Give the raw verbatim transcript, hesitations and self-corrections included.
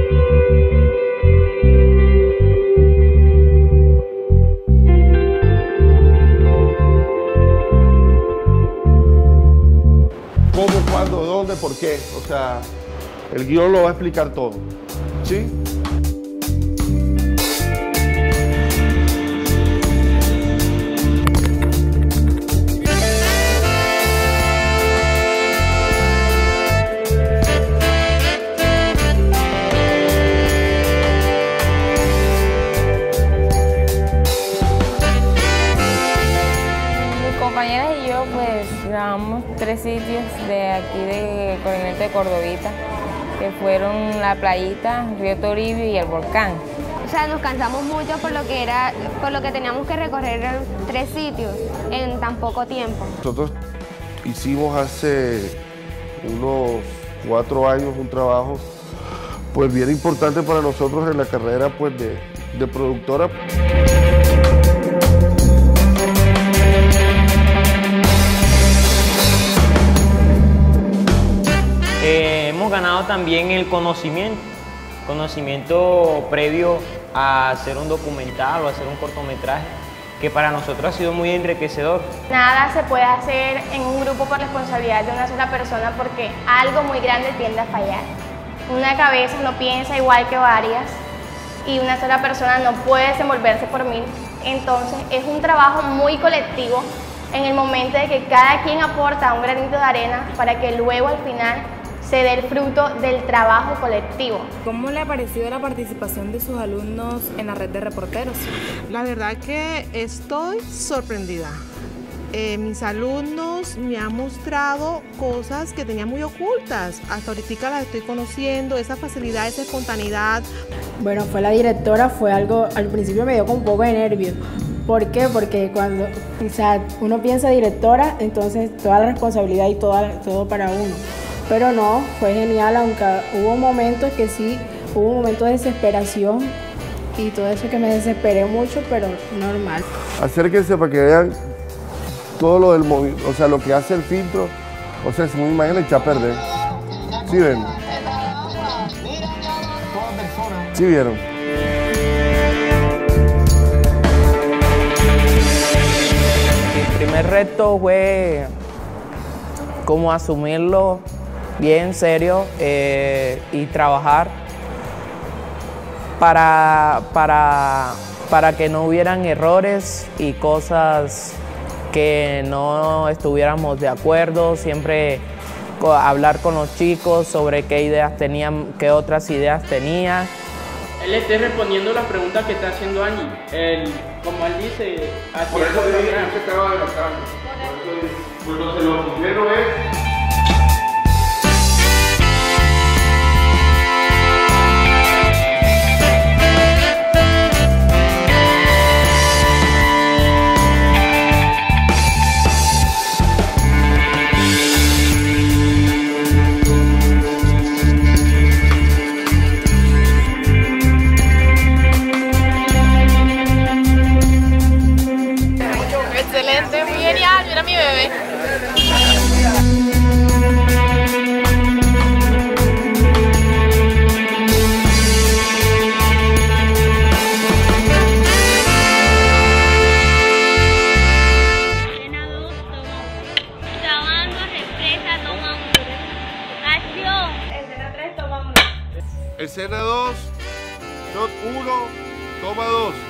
¿Cómo, cuándo, dónde, por qué? O sea, el guión lo va a explicar todo, ¿sí? Compañeras y yo pues grabamos tres sitios de aquí de Corregimiento de Cordovita, que fueron la Playita, Río Toribio y el Volcán. O sea, nos cansamos mucho por lo que era, por lo que teníamos que recorrer tres sitios en tan poco tiempo. Nosotros hicimos hace unos cuatro años un trabajo pues bien importante para nosotros en la carrera pues de, de productora. Eh, hemos ganado también el conocimiento, conocimiento previo a hacer un documental o hacer un cortometraje, que para nosotros ha sido muy enriquecedor. Nada se puede hacer en un grupo por responsabilidad de una sola persona porque algo muy grande tiende a fallar. Una cabeza no piensa igual que varias y una sola persona no puede desenvolverse por mil. Entonces es un trabajo muy colectivo en el momento de que cada quien aporta un granito de arena para que luego al final se dé el fruto del trabajo colectivo. ¿Cómo le ha parecido la participación de sus alumnos en la red de reporteros? La verdad que estoy sorprendida. Eh, mis alumnos me han mostrado cosas que tenía muy ocultas. Hasta ahorita las estoy conociendo, esa facilidad, esa espontaneidad. Bueno, fue la directora, fue algo, al principio me dio con un poco de nervios. ¿Por qué? Porque cuando o sea, uno piensa directora, entonces toda la responsabilidad y toda, todo para uno. Pero no, fue genial, aunque hubo momentos que sí, hubo momentos de desesperación y todo eso que me desesperé mucho, pero normal. Acérquense para que vean todo lo del movimiento, o sea, lo que hace el filtro, o sea, si me imagino echar a perder. ¿Sí ven? ¿Sí vieron? Mi primer reto fue cómo asumirlo bien en serio eh, y trabajar para, para, para que no hubieran errores y cosas que no estuviéramos de acuerdo, siempre hablar con los chicos sobre qué ideas tenían, qué otras ideas tenían. Él esté respondiendo las preguntas que está haciendo Angie. Él, como él dice, hacia por eso dije que se estaba adelantando. Por eso, pues lo primero es excelente, muy genial, mira mi bebé. Escena dos, toma uno. Grabando, represa, toma uno. Acción. Escena tres, toma uno. escena dos, shot uno, toma dos.